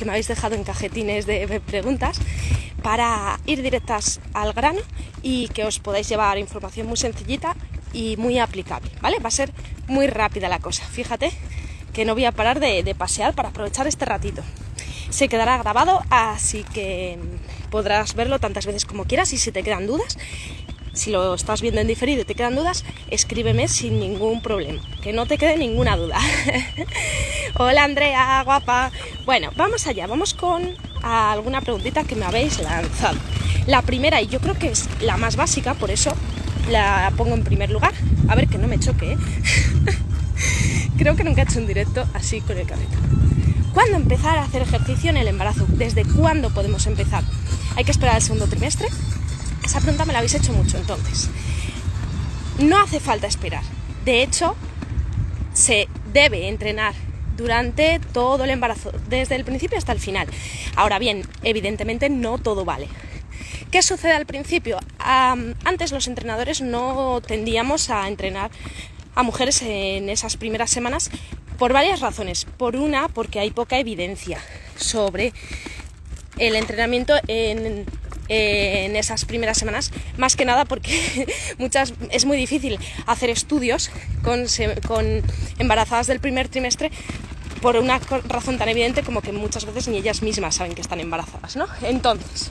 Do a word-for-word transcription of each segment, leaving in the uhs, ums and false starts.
que me habéis dejado en cajetines de preguntas, para ir directas al grano y que os podáis llevar información muy sencillita y muy aplicable, ¿vale? Va a ser muy rápida la cosa. Fíjate que no voy a parar de, de pasear para aprovechar este ratito. Se quedará grabado, así que podrás verlo tantas veces como quieras, y si te quedan dudas, si lo estás viendo en diferido y te quedan dudas, escríbeme sin ningún problema, que no te quede ninguna duda. Hola Andrea, guapa. Bueno, vamos allá, vamos con alguna preguntita que me habéis lanzado. La primera, y yo creo que es la más básica, por eso la pongo en primer lugar. A ver, que no me choque, ¿eh? Creo que nunca he hecho un directo así con el carrito. ¿Cuándo empezar a hacer ejercicio en el embarazo? ¿Desde cuándo podemos empezar? ¿Hay que esperar al segundo trimestre? Esa pregunta me la habéis hecho mucho, entonces. No hace falta esperar. De hecho, se debe entrenar durante todo el embarazo, desde el principio hasta el final. Ahora bien, evidentemente no todo vale. ¿Qué sucede al principio? Um, antes los entrenadores no tendíamos a entrenar a mujeres en esas primeras semanas por varias razones. Por una, porque hay poca evidencia sobre el entrenamiento en, en esas primeras semanas, más que nada porque muchas, es muy difícil hacer estudios con, con embarazadas del primer trimestre, por una razón tan evidente como que muchas veces ni ellas mismas saben que están embarazadas, ¿no? Entonces,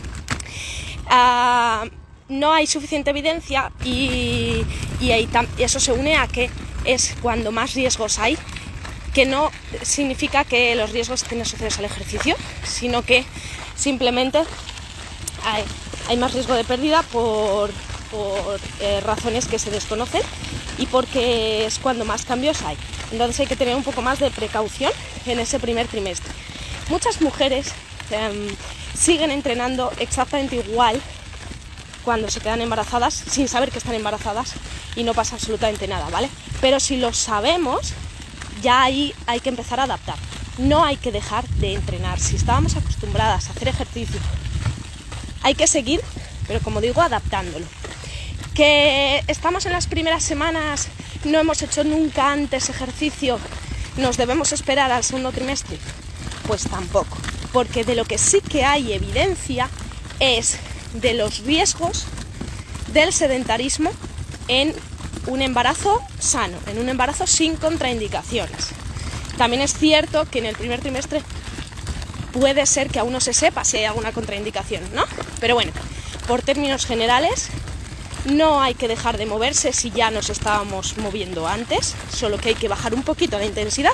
uh, no hay suficiente evidencia y, y, ahí y eso se une a que es cuando más riesgos hay, que no significa que los riesgos estén asociados al ejercicio, sino que simplemente hay, hay más riesgo de pérdida por, por eh, razones que se desconocen y porque es cuando más cambios hay. Entonces hay que tener un poco más de precaución en ese primer trimestre. Muchas mujeres eh, siguen entrenando exactamente igual cuando se quedan embarazadas, sin saber que están embarazadas, y no pasa absolutamente nada, ¿vale? Pero si lo sabemos, ya ahí hay que empezar a adaptar. No hay que dejar de entrenar. Si estábamos acostumbradas a hacer ejercicio, hay que seguir, pero como digo, adaptándolo. Que estamos en las primeras semanas, no hemos hecho nunca antes ejercicio, ¿nos debemos esperar al segundo trimestre? Pues tampoco, porque de lo que sí que hay evidencia es de los riesgos del sedentarismo en un embarazo sano, en un embarazo sin contraindicaciones. También es cierto que en el primer trimestre puede ser que aún no se sepa si hay alguna contraindicación, ¿no? Pero bueno, por términos generales, no hay que dejar de moverse si ya nos estábamos moviendo antes, solo que hay que bajar un poquito la intensidad.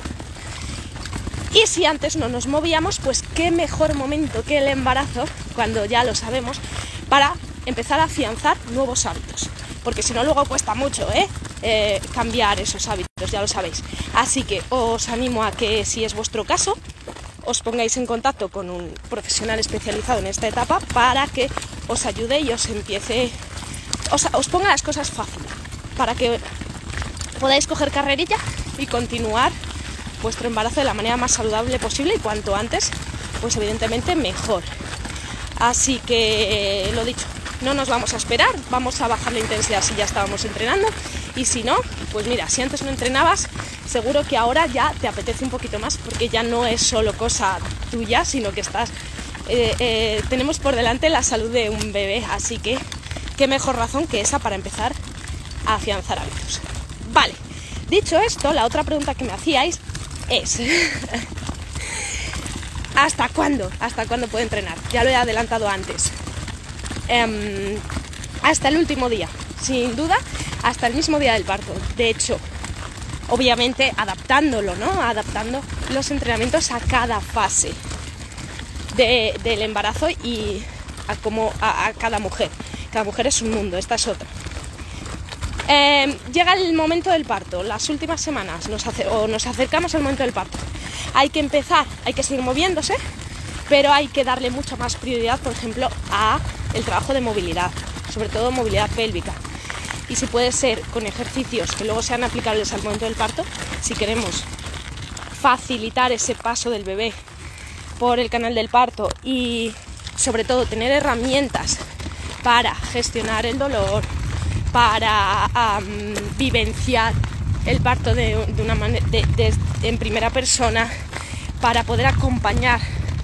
Y si antes no nos movíamos, pues qué mejor momento que el embarazo, cuando ya lo sabemos, para empezar a afianzar nuevos hábitos. Porque si no, luego cuesta mucho, ¿eh? Eh, cambiar esos hábitos, ya lo sabéis. Así que os animo a que, si es vuestro caso, os pongáis en contacto con un profesional especializado en esta etapa para que os ayude y os empiece, os, os ponga las cosas fáciles, para que podáis coger carrerilla y continuar vuestro embarazo de la manera más saludable posible, y cuanto antes, pues evidentemente mejor. Así que, eh, lo dicho, no nos vamos a esperar, vamos a bajar la intensidad si ya estábamos entrenando, y si no, pues mira, si antes no entrenabas, seguro que ahora ya te apetece un poquito más, porque ya no es solo cosa tuya, sino que estás eh, eh, tenemos por delante la salud de un bebé, así que qué mejor razón que esa para empezar a afianzar hábitos. Vale, dicho esto, la otra pregunta que me hacíais es ¿hasta cuándo? ¿Hasta cuándo puedo entrenar? Ya lo he adelantado antes. Um, hasta el último día, sin duda, hasta el mismo día del parto. De hecho, obviamente adaptándolo, ¿no? Adaptando los entrenamientos a cada fase de, del embarazo y a, como, a, a cada mujer. Cada mujer es un mundo, esta es otra. Eh, llega el momento del parto, las últimas semanas, nos hace, o nos acercamos al momento del parto. Hay que empezar, hay que seguir moviéndose, pero hay que darle mucha más prioridad, por ejemplo, a el trabajo de movilidad, sobre todo movilidad pélvica. Y si puede ser con ejercicios que luego sean aplicables al momento del parto, si queremos facilitar ese paso del bebé por el canal del parto y sobre todo tener herramientas para gestionar el dolor, para um, vivenciar el parto de, de una manera de, de, en primera persona, para poder acompañar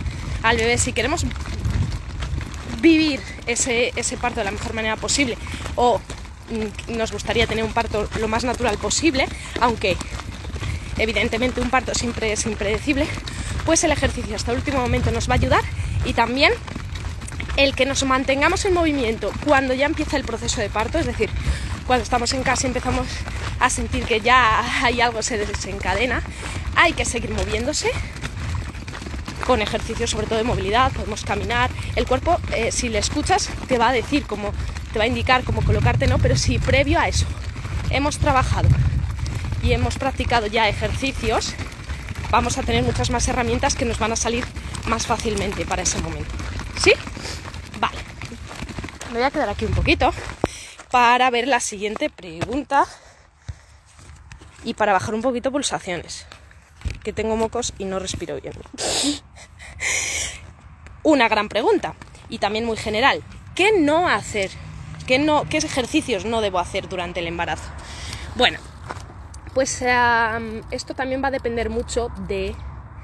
al bebé, si queremos vivir ese, ese parto de la mejor manera posible, o mm, nos gustaría tener un parto lo más natural posible, aunque evidentemente un parto siempre es impredecible, pues el ejercicio hasta el último momento nos va a ayudar, y también el que nos mantengamos en movimiento cuando ya empieza el proceso de parto, es decir, cuando estamos en casa y empezamos a sentir que ya hay algo se desencadena, hay que seguir moviéndose con ejercicios sobre todo de movilidad. Podemos caminar, el cuerpo eh, si le escuchas te va a decir cómo, te va a indicar cómo colocarte, ¿no? Pero si previo a eso hemos trabajado y hemos practicado ya ejercicios, vamos a tener muchas más herramientas que nos van a salir más fácilmente para ese momento. ¿Sí? Vale. Me voy a quedar aquí un poquito para ver la siguiente pregunta y para bajar un poquito pulsaciones, que tengo mocos y no respiro bien. Una gran pregunta y también muy general. ¿Qué no hacer? ¿Qué, no, qué ejercicios no debo hacer durante el embarazo? Bueno, pues uh, esto también va a depender mucho de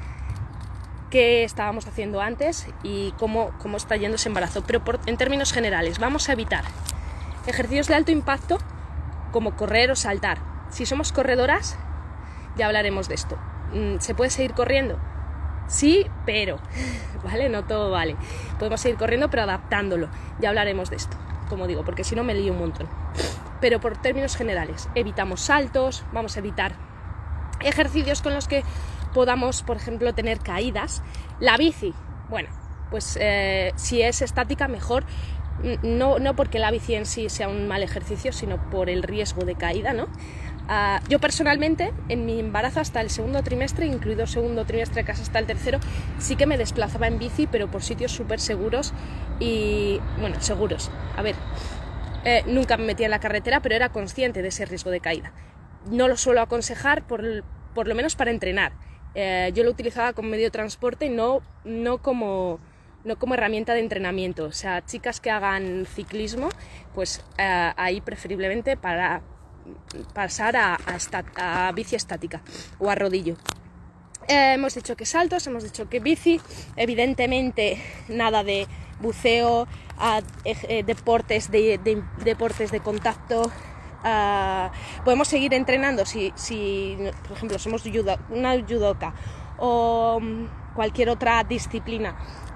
qué estábamos haciendo antes y cómo, cómo está yendo ese embarazo. Pero por, en términos generales, vamos a evitar ejercicios de alto impacto como correr o saltar. Si somos corredoras, ya hablaremos de esto. ¿Se puede seguir corriendo? Sí, pero, ¿vale? No todo vale. Podemos seguir corriendo, pero adaptándolo. Ya hablaremos de esto, como digo, porque si no me lío un montón. Pero por términos generales, evitamos saltos, vamos a evitar ejercicios con los que podamos, por ejemplo, tener caídas. La bici, bueno, pues eh, si es estática, mejor. No, no porque la bici en sí sea un mal ejercicio, sino por el riesgo de caída, ¿no? Uh, yo personalmente, en mi embarazo hasta el segundo trimestre, incluido segundo trimestre casi hasta el tercero, sí que me desplazaba en bici, pero por sitios súper seguros y, bueno, seguros. A ver, eh, nunca me metía en la carretera, pero era consciente de ese riesgo de caída. No lo suelo aconsejar, por, por lo menos para entrenar. Eh, yo lo utilizaba como medio de transporte, no, no como... no como herramienta de entrenamiento. O sea, chicas que hagan ciclismo, pues eh, ahí preferiblemente para pasar a, a, estat, a bici estática o a rodillo. Eh, hemos dicho que saltos, hemos dicho que bici, evidentemente nada de buceo, a, eh, deportes, de, de, deportes de contacto. Uh, podemos seguir entrenando si, si por ejemplo, somos judo, una judoka o cualquier otra disciplina.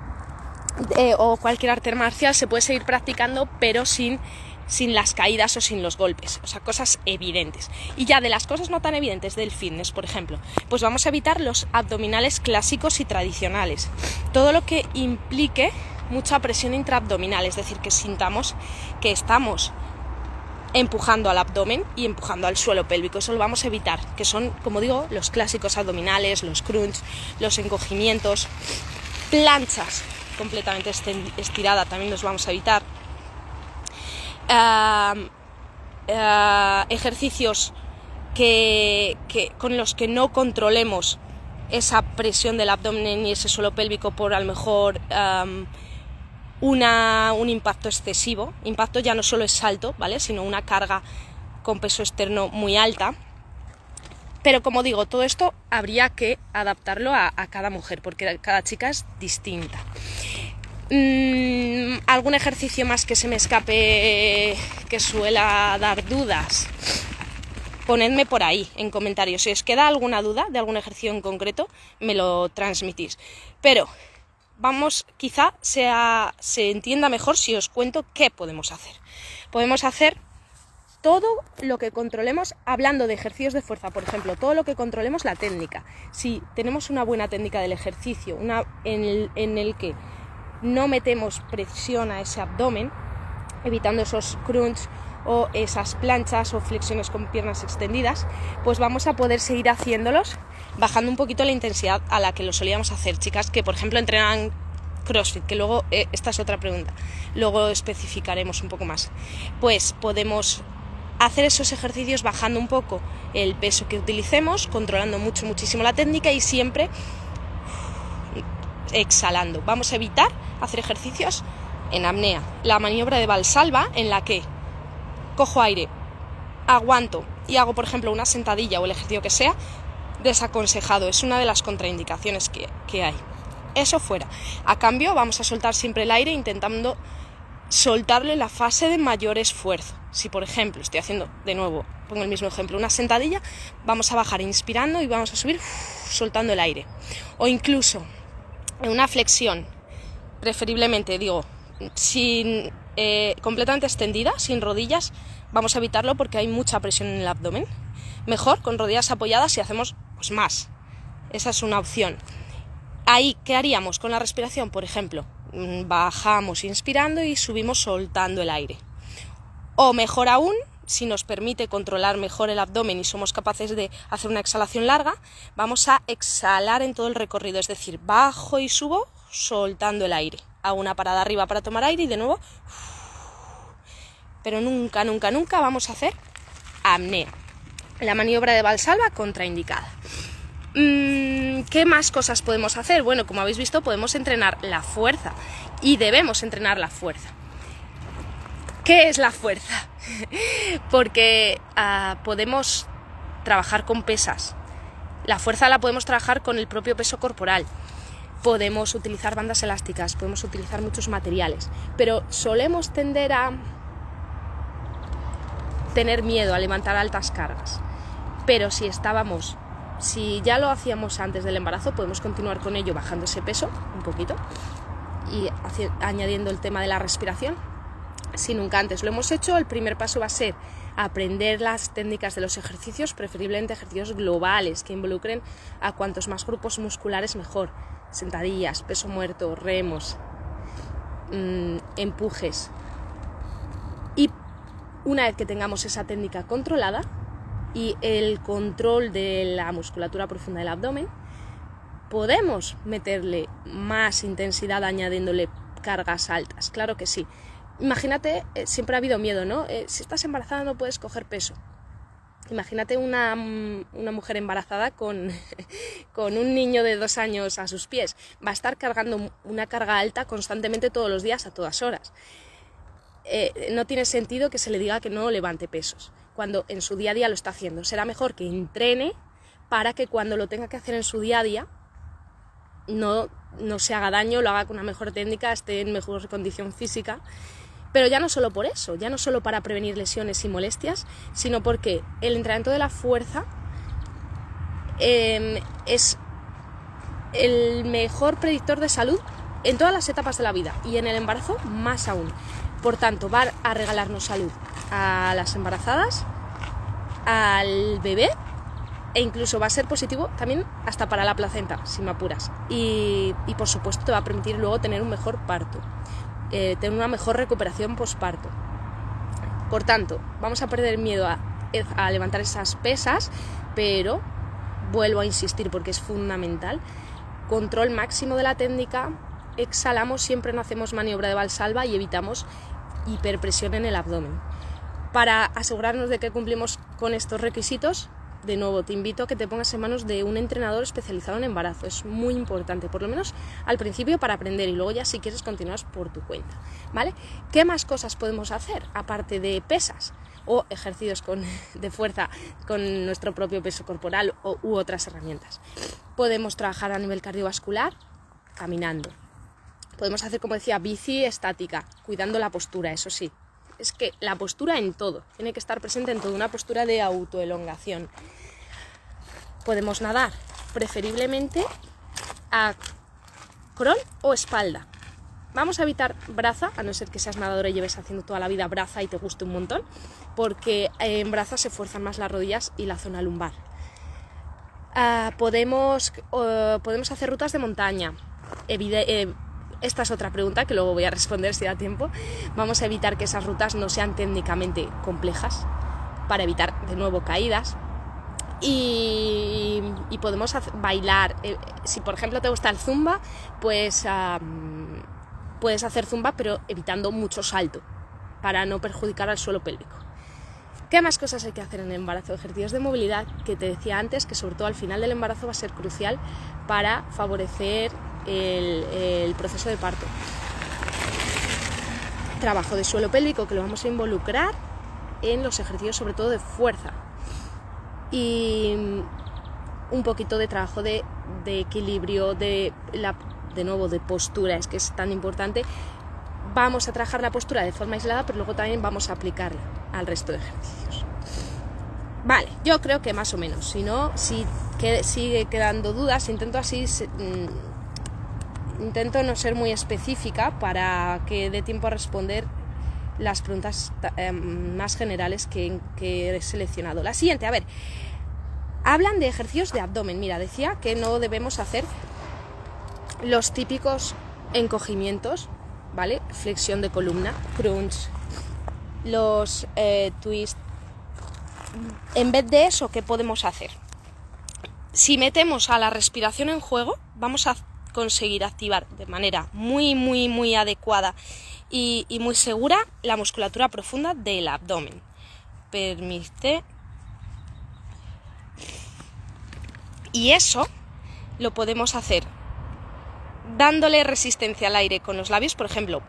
Eh, o cualquier arte marcial, se puede seguir practicando, pero sin, sin las caídas o sin los golpes, o sea, cosas evidentes. Y ya de las cosas no tan evidentes del fitness, por ejemplo, pues vamos a evitar los abdominales clásicos y tradicionales, todo lo que implique mucha presión intraabdominal, es decir, que sintamos que estamos empujando al abdomen y empujando al suelo pélvico. Eso lo vamos a evitar, que son, como digo, los clásicos abdominales, los crunch, los encogimientos, planchas completamente estirada también los vamos a evitar. Uh, uh, ejercicios que, que, con los que no controlemos esa presión del abdomen y ese suelo pélvico por a lo mejor um, una, un impacto excesivo. Impacto ya no solo es salto, ¿vale? Sino una carga con peso externo muy alta. Pero como digo, todo esto habría que adaptarlo a, a cada mujer, porque cada chica es distinta. Mm, ¿Algún ejercicio más que se me escape que suela dar dudas? Ponedme por ahí en comentarios. Si os queda alguna duda de algún ejercicio en concreto, me lo transmitís. Pero vamos, quizá sea, se entienda mejor si os cuento qué podemos hacer. Podemos hacer todo lo que controlemos, hablando de ejercicios de fuerza, por ejemplo, todo lo que controlemos la técnica. Si tenemos una buena técnica del ejercicio, una en el, en el que no metemos presión a ese abdomen, evitando esos crunch o esas planchas o flexiones con piernas extendidas, pues vamos a poder seguir haciéndolos, bajando un poquito la intensidad a la que lo solíamos hacer. Chicas que, por ejemplo, entrenan CrossFit, que luego, eh, esta es otra pregunta, luego especificaremos un poco más, pues podemos hacer esos ejercicios bajando un poco el peso que utilicemos, controlando mucho, muchísimo la técnica y siempre exhalando. Vamos a evitar hacer ejercicios en apnea. La maniobra de Valsalva, en la que cojo aire, aguanto y hago, por ejemplo, una sentadilla o el ejercicio que sea, desaconsejado. Es una de las contraindicaciones que, que hay. Eso fuera. A cambio vamos a soltar siempre el aire intentando soltarlo en la fase de mayor esfuerzo. Si por ejemplo estoy haciendo, de nuevo, pongo el mismo ejemplo, una sentadilla, vamos a bajar inspirando y vamos a subir uff, soltando el aire. O incluso en una flexión, preferiblemente, digo, sin, eh, completamente extendida, sin rodillas, vamos a evitarlo porque hay mucha presión en el abdomen. Mejor con rodillas apoyadas y hacemos pues, más. Esa es una opción. Ahí, ¿qué haríamos con la respiración? Por ejemplo, bajamos inspirando y subimos soltando el aire. O mejor aún, si nos permite controlar mejor el abdomen y somos capaces de hacer una exhalación larga, vamos a exhalar en todo el recorrido, es decir, bajo y subo soltando el aire. Hago una parada arriba para tomar aire y de nuevo, pero nunca, nunca, nunca vamos a hacer apnea. La maniobra de Valsalva contraindicada. ¿Qué más cosas podemos hacer? Bueno, como habéis visto, podemos entrenar la fuerza y debemos entrenar la fuerza. ¿Qué es la fuerza? Porque uh, podemos trabajar con pesas. La fuerza la podemos trabajar con el propio peso corporal. Podemos utilizar bandas elásticas, podemos utilizar muchos materiales, pero solemos tender a tener miedo a levantar altas cargas. Pero si estábamos, si ya lo hacíamos antes del embarazo, podemos continuar con ello bajando ese peso un poquito y añadiendo el tema de la respiración. Si nunca antes lo hemos hecho, el primer paso va a ser aprender las técnicas de los ejercicios, preferiblemente ejercicios globales que involucren a cuantos más grupos musculares mejor. Sentadillas, peso muerto, remos, mmm, empujes. Y una vez que tengamos esa técnica controlada y el control de la musculatura profunda del abdomen, podemos meterle más intensidad añadiéndole cargas altas, claro que sí. Imagínate, eh, siempre ha habido miedo, ¿no? Eh, si estás embarazada no puedes coger peso. Imagínate una, una mujer embarazada con, con un niño de dos años a sus pies. Va a estar cargando una carga alta constantemente todos los días, a todas horas. Eh, no tiene sentido que se le diga que no levante pesos, cuando en su día a día lo está haciendo. Será mejor que entrene para que cuando lo tenga que hacer en su día a día no, no se haga daño, lo haga con una mejor técnica, esté en mejor condición física. Pero ya no solo por eso, ya no solo para prevenir lesiones y molestias, sino porque el entrenamiento de la fuerza eh, es el mejor predictor de salud en todas las etapas de la vida y en el embarazo más aún. Por tanto, va a regalarnos salud a las embarazadas, al bebé e incluso va a ser positivo también hasta para la placenta, si me apuras. Y, y por supuesto te va a permitir luego tener un mejor parto. Eh, tener una mejor recuperación posparto. Por tanto, vamos a perder miedo a, a levantar esas pesas, pero vuelvo a insistir porque es fundamental. Control máximo de la técnica, exhalamos, siempre no hacemos maniobra de Valsalva y evitamos hiperpresión en el abdomen. Para asegurarnos de que cumplimos con estos requisitos, de nuevo te invito a que te pongas en manos de un entrenador especializado en embarazo. Es muy importante, por lo menos al principio para aprender y luego ya si quieres continúas por tu cuenta, ¿vale? ¿Qué más cosas podemos hacer aparte de pesas o ejercicios con, de fuerza con nuestro propio peso corporal o, u otras herramientas? Podemos trabajar a nivel cardiovascular caminando. Podemos hacer, como decía, bici estática, cuidando la postura, eso sí. Es que la postura en todo, tiene que estar presente en todo, una postura de autoelongación. Podemos nadar, preferiblemente a crawl o espalda. Vamos a evitar braza, a no ser que seas nadadora y lleves haciendo toda la vida braza y te guste un montón, porque en braza se fuerzan más las rodillas y la zona lumbar. Uh, podemos, uh, podemos hacer rutas de montaña. Evide eh, Esta es otra pregunta que luego voy a responder si da tiempo. Vamos a evitar que esas rutas no sean técnicamente complejas para evitar de nuevo caídas. Y, y podemos hacer, bailar. Eh, si por ejemplo te gusta el zumba, pues um, puedes hacer zumba pero evitando mucho salto para no perjudicar al suelo pélvico. ¿Qué más cosas hay que hacer en el embarazo? Ejercicios de movilidad que te decía antes, que sobre todo al final del embarazo va a ser crucial para favorecer El, el proceso de parto. Trabajo de suelo pélvico que lo vamos a involucrar en los ejercicios sobre todo de fuerza y un poquito de trabajo de, de equilibrio, de la de nuevo de postura, es que es tan importante. Vamos a trabajar la postura de forma aislada, pero luego también vamos a aplicarla al resto de ejercicios. Vale, yo creo que más o menos. Si no, si que, sigue quedando dudas, intento así, mmm, intento no ser muy específica para que dé tiempo a responder las preguntas eh, más generales que, que he seleccionado. La siguiente, a ver, hablan de ejercicios de abdomen. Mira, decía que no debemos hacer los típicos encogimientos, ¿vale? Flexión de columna, crunch, los eh, twist. En vez de eso, ¿qué podemos hacer? Si metemos a la respiración en juego, vamos a conseguir activar de manera muy, muy, muy adecuada y, y muy segura la musculatura profunda del abdomen. Permite. Y eso lo podemos hacer dándole resistencia al aire con los labios, por ejemplo.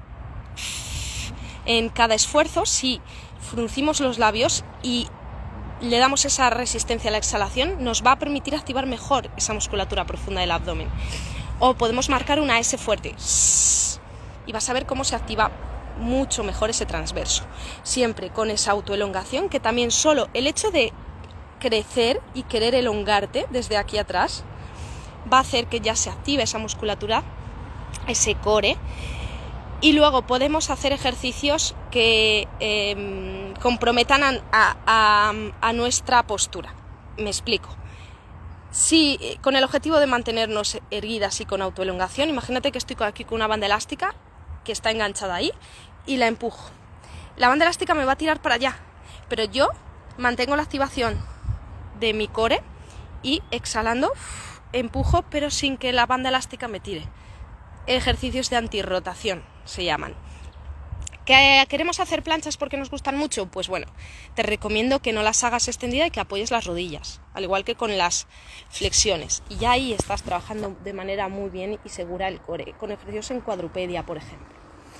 En cada esfuerzo, si fruncimos los labios y le damos esa resistencia a la exhalación, nos va a permitir activar mejor esa musculatura profunda del abdomen. O podemos marcar una S fuerte y vas a ver cómo se activa mucho mejor ese transverso. Siempre con esa autoelongación, que también solo el hecho de crecer y querer elongarte desde aquí atrás va a hacer que ya se active esa musculatura, ese core. Y luego podemos hacer ejercicios que eh, comprometan a, a, a nuestra postura. Me explico. Si con el objetivo de mantenernos erguidas y con autoelongación, imagínate que estoy aquí con una banda elástica que está enganchada ahí y la empujo. La banda elástica me va a tirar para allá, pero yo mantengo la activación de mi core y exhalando empujo, pero sin que la banda elástica me tire. Ejercicios de antirrotación se llaman. ¿Que queremos hacer planchas porque nos gustan mucho? Pues bueno, te recomiendo que no las hagas extendidas y que apoyes las rodillas, al igual que con las flexiones. Y ya ahí estás trabajando de manera muy bien y segura el core, con ejercicios en cuadrupedia, por ejemplo.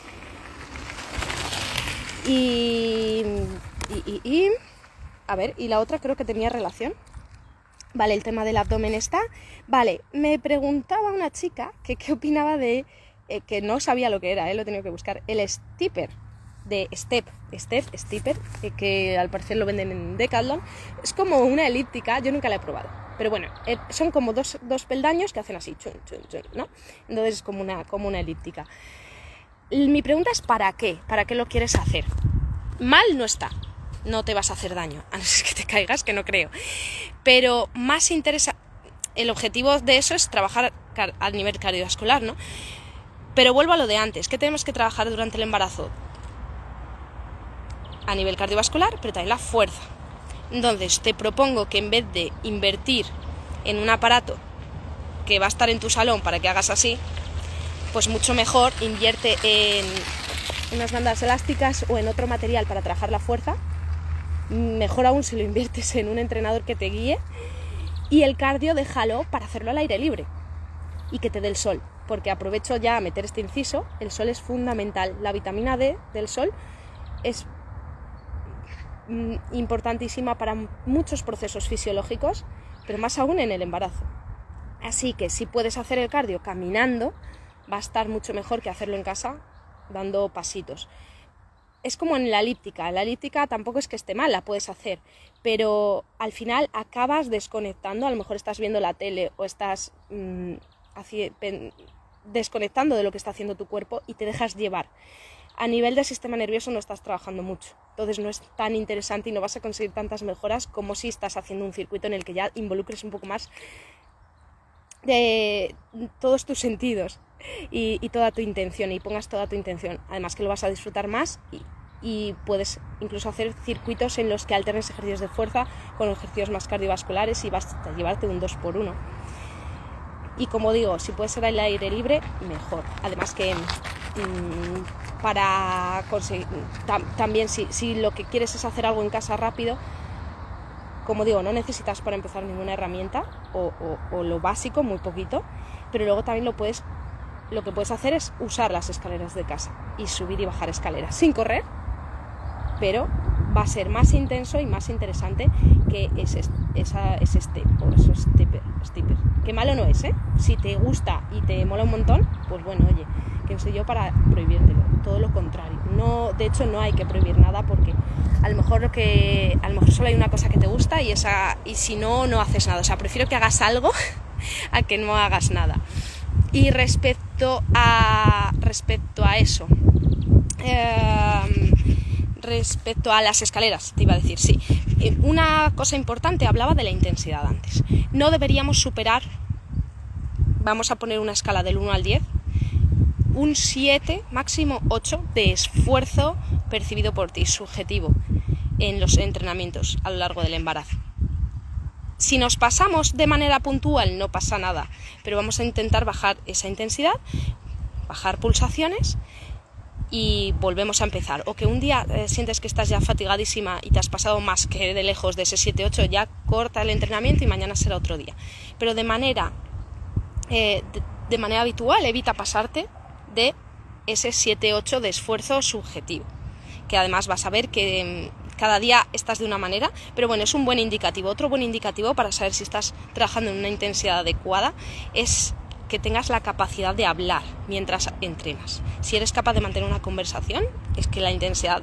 Y, y, y, y a ver, y la otra creo que tenía relación. Vale, el tema del abdomen está. Vale, me preguntaba una chica que qué opinaba de, eh, que no sabía lo que era, eh, lo he tenido que buscar, el stepper, de step, step, stepper, eh, que al parecer lo venden en Decathlon. Es como una elíptica, yo nunca la he probado, pero bueno, eh, son como dos, dos peldaños que hacen así, chun, chun, chun, ¿no? Entonces es como una, como una elíptica. Mi pregunta es ¿para qué? ¿Para qué lo quieres hacer? Mal no está. No te vas a hacer daño, a no ser que te caigas, que no creo. Pero más interesa, el objetivo de eso es trabajar a nivel cardiovascular, ¿no? Pero vuelvo a lo de antes, ¿qué tenemos que trabajar durante el embarazo? A nivel cardiovascular, pero también la fuerza. Entonces, te propongo que en vez de invertir en un aparato que va a estar en tu salón para que hagas así, pues mucho mejor invierte en unas bandas elásticas o en otro material para trabajar la fuerza. Mejor aún si lo inviertes en un entrenador que te guíe, y el cardio déjalo para hacerlo al aire libre y que te dé el sol, porque aprovecho ya a meter este inciso, el sol es fundamental, la vitamina D del sol es importantísima para muchos procesos fisiológicos, pero más aún en el embarazo. Así que si puedes hacer el cardio caminando, va a estar mucho mejor que hacerlo en casa dando pasitos. Es como en la elíptica, la elíptica tampoco es que esté mal, la puedes hacer, pero al final acabas desconectando, a lo mejor estás viendo la tele o estás mmm, así, pen, desconectando de lo que está haciendo tu cuerpo y te dejas llevar. A nivel del sistema nervioso no estás trabajando mucho, entonces no es tan interesante y no vas a conseguir tantas mejoras como si estás haciendo un circuito en el que ya involucres un poco más de todos tus sentidos y, y toda tu intención, y pongas toda tu intención, además que lo vas a disfrutar más y, y puedes incluso hacer circuitos en los que alternes ejercicios de fuerza con ejercicios más cardiovasculares y vas a llevarte un dos por uno. Y como digo, si puede ser al aire libre, mejor. Además que mmm, para conseguir, tam, también si, si lo que quieres es hacer algo en casa rápido, como digo, no necesitas para empezar ninguna herramienta o, o, o lo básico, muy poquito, pero luego también lo puedes, lo que puedes hacer es usar las escaleras de casa y subir y bajar escaleras sin correr, pero va a ser más intenso y más interesante que ese, esa, ese step o esos stepper, stepper. Que malo no es, ¿eh? Si te gusta y te mola un montón, pues bueno, oye, ¿quién soy yo para prohibírtelo? Todo lo contrario. No, de hecho, no hay que prohibir nada porque a lo mejor que a lo mejor solo hay una cosa que te gusta y esa y si no, no haces nada. O sea, prefiero que hagas algo a que no hagas nada. Y respecto a respecto a eso, eh, respecto a las escaleras, te iba a decir, sí. Una cosa importante, hablaba de la intensidad antes. No deberíamos superar, vamos a poner una escala del uno al diez, un siete, máximo ocho de esfuerzo percibido por ti, subjetivo, en los entrenamientos a lo largo del embarazo. Si nos pasamos de manera puntual no pasa nada, pero vamos a intentar bajar esa intensidad, bajar pulsaciones y volvemos a empezar. O que un día eh, sientes que estás ya fatigadísima y te has pasado más que de lejos de ese siete ocho, ya corta el entrenamiento y mañana será otro día. Pero de manera, eh, de, de manera habitual evita pasarte de ese siete ocho de esfuerzo subjetivo, que además vas a ver que cada día estás de una manera, pero bueno, es un buen indicativo. Otro buen indicativo para saber si estás trabajando en una intensidad adecuada es que tengas la capacidad de hablar mientras entrenas. Si eres capaz de mantener una conversación, es que la intensidad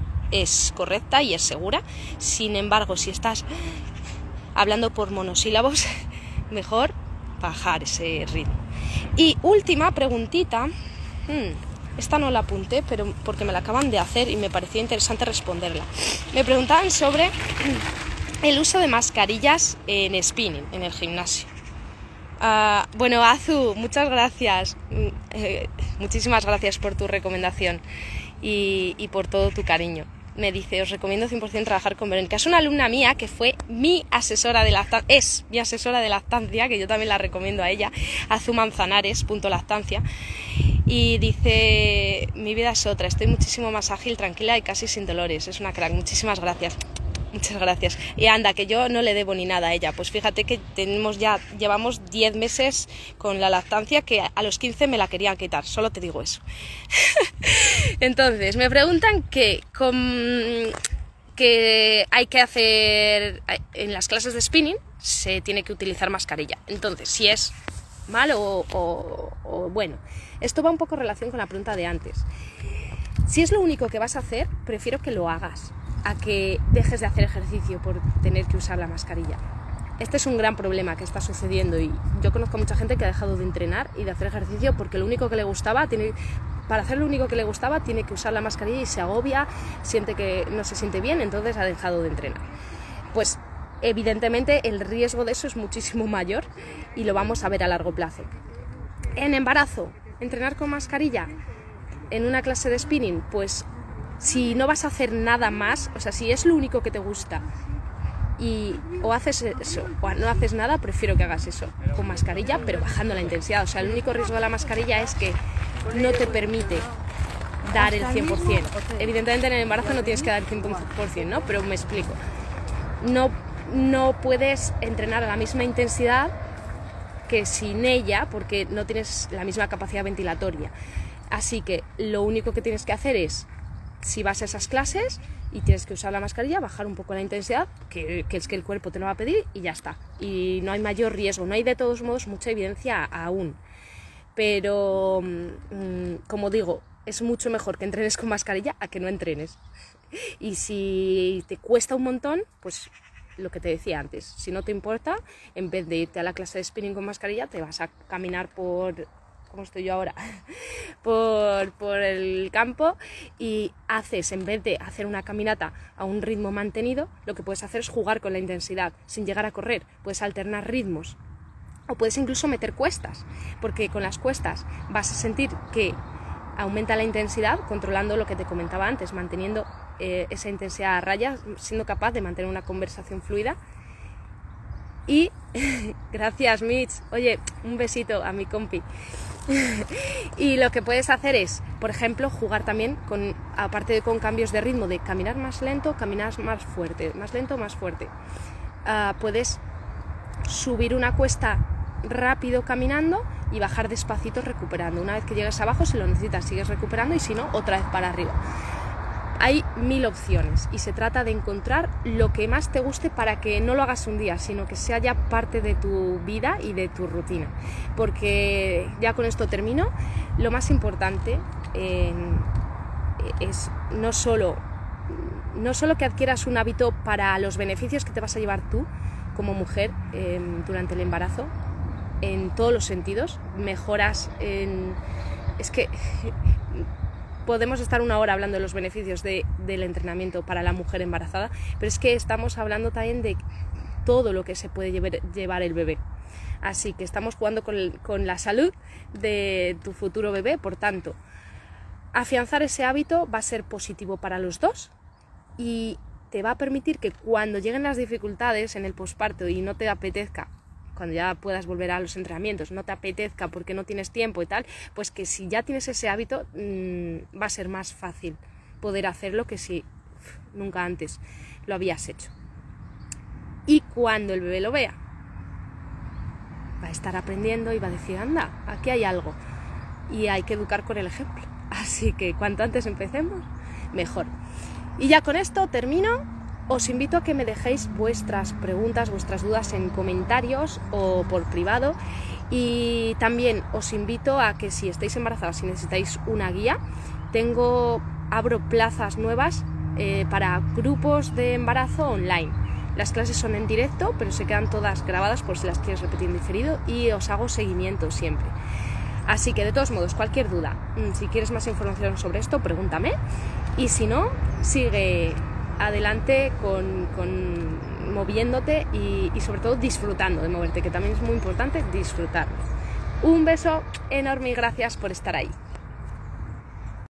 es correcta y es segura. Sin embargo, si estás hablando por monosílabos, mejor bajar ese ritmo. Y última preguntita, hmm, esta no la apunté, pero porque me la acaban de hacer y me parecía interesante responderla. Me preguntaban sobre el uso de mascarillas en spinning, en el gimnasio. Uh, bueno, Azu, muchas gracias, eh, muchísimas gracias por tu recomendación y, y por todo tu cariño. Me dice, os recomiendo cien por ciento trabajar con Verónica. Es una alumna mía que fue mi asesora de lactancia, es mi asesora de lactancia, que yo también la recomiendo a ella, Azu Manzanares, punto lactancia. Y dice, mi vida es otra, estoy muchísimo más ágil, tranquila y casi sin dolores. Es una crack, muchísimas gracias. Muchas gracias. Y anda, que yo no le debo ni nada a ella. Pues fíjate que tenemos ya, llevamos diez meses con la lactancia, que a los quince me la querían quitar. Solo te digo eso. Entonces, me preguntan que, con, que hay que hacer en las clases de spinning, se tiene que utilizar mascarilla. Entonces, si es malo o, o, o bueno, esto va un poco en relación con la pregunta de antes. Si es lo único que vas a hacer, prefiero que lo hagas a que dejes de hacer ejercicio por tener que usar la mascarilla. Este es un gran problema que está sucediendo y yo conozco a mucha gente que ha dejado de entrenar y de hacer ejercicio porque lo único que le gustaba, tiene, para hacer lo único que le gustaba tiene que usar la mascarilla y se agobia, siente que no se siente bien, entonces ha dejado de entrenar. Pues evidentemente el riesgo de eso es muchísimo mayor y lo vamos a ver a largo plazo. En embarazo, entrenar con mascarilla en una clase de spinning, pues si no vas a hacer nada más, o sea, si es lo único que te gusta y o haces eso o no haces nada, prefiero que hagas eso con mascarilla, pero bajando la intensidad. O sea, el único riesgo de la mascarilla es que no te permite dar el cien por ciento. Evidentemente en el embarazo no tienes que dar el cien por ciento, ¿no? Pero me explico. No, no puedes entrenar a la misma intensidad que sin ella porque no tienes la misma capacidad ventilatoria. Así que lo único que tienes que hacer es, si vas a esas clases y tienes que usar la mascarilla, bajar un poco la intensidad, que, que es que el cuerpo te lo va a pedir y ya está. Y no hay mayor riesgo, no hay de todos modos mucha evidencia aún. Pero, mmm, como digo, es mucho mejor que entrenes con mascarilla a que no entrenes. Y si te cuesta un montón, pues lo que te decía antes, si no te importa, en vez de irte a la clase de spinning con mascarilla, te vas a caminar por... como estoy yo ahora, por, por el campo y haces, en vez de hacer una caminata a un ritmo mantenido, lo que puedes hacer es jugar con la intensidad, sin llegar a correr, puedes alternar ritmos o puedes incluso meter cuestas, porque con las cuestas vas a sentir que aumenta la intensidad, controlando lo que te comentaba antes, manteniendo eh, esa intensidad a raya, siendo capaz de mantener una conversación fluida. Y gracias, Mitch. Oye, un besito a mi compi. Y lo que puedes hacer es, por ejemplo, jugar también con, aparte de con cambios de ritmo, de caminar más lento, caminar más fuerte, más lento, más fuerte. Uh, puedes subir una cuesta rápido caminando y bajar despacito recuperando. Una vez que llegues abajo, si lo necesitas, sigues recuperando y si no, otra vez para arriba. Hay mil opciones y se trata de encontrar lo que más te guste para que no lo hagas un día, sino que sea ya parte de tu vida y de tu rutina. Porque ya con esto termino, lo más importante eh, es no solo, no solo que adquieras un hábito para los beneficios que te vas a llevar tú como mujer eh, durante el embarazo, en todos los sentidos, mejoras en... Es que... Podemos estar una hora hablando de los beneficios de, del entrenamiento para la mujer embarazada, pero es que estamos hablando también de todo lo que se puede llevar, llevar el bebé. Así que estamos jugando con, el, con la salud de tu futuro bebé, por tanto, afianzar ese hábito va a ser positivo para los dos y te va a permitir que cuando lleguen las dificultades en el posparto y no te apetezca, cuando ya puedas volver a los entrenamientos, no te apetezca porque no tienes tiempo y tal, pues que si ya tienes ese hábito mmm, va a ser más fácil poder hacerlo que si uf, nunca antes lo habías hecho. Y cuando el bebé lo vea, va a estar aprendiendo y va a decir, anda, aquí hay algo. Y hay que educar con el ejemplo. Así que cuanto antes empecemos, mejor. Y ya con esto termino. Os invito a que me dejéis vuestras preguntas, vuestras dudas en comentarios o por privado, y también os invito a que si estáis embarazadas y necesitáis una guía, tengo, abro plazas nuevas eh, para grupos de embarazo online. Las clases son en directo, pero se quedan todas grabadas por si las quieres repetir en diferido y os hago seguimiento siempre. Así que de todos modos, cualquier duda, si quieres más información sobre esto, pregúntame, y si no, sigue adelante con, con moviéndote y, y sobre todo disfrutando de moverte, que también es muy importante disfrutar. Un beso enorme y gracias por estar ahí.